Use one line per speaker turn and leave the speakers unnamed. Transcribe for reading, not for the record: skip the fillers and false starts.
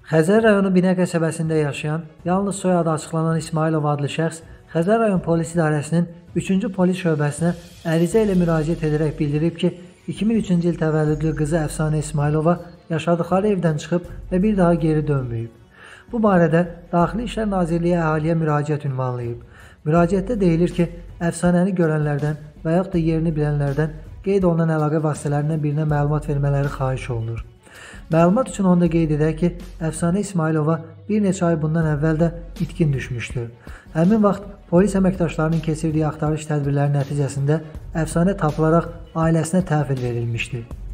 Xəzər rayonu Binə qəsəbəsində yaşayan, yalnız soyadı açıqlanan İsmailov adlı şəxs Xəzər rayon polis idarəsinin 3-cü polis şöbəsinə ərizə ilə müraciət edərək bildirib ki, 2003-cü il təvəllüdlü qızı Əfsanə İsmailova yaşadıkları evdən çıxıb və bir daha geri dönməyib. Bu barədə Daxili İşlər Nazirliyi əhaliyə müraciət ünvanlayıb. Müraciətdə deyilir ki, Əfsanəni görənlərdən və yaxud da yerini bilənlərdən qeyd olunan əlaqə vasitələrindən birinə məlumat vermələri xahiş olunur. Məlumat üçün onda qeyd edək ki, Əfsanə İsmailova bir neçə ay bundan əvvəl də itkin düşmüşdür. Həmin vaxt polis əməkdaşlarının keçirdiyi axtarış tədbirləri nəticəsində Əfsanə tapılaraq ailəsinə təhvil verilmişdir.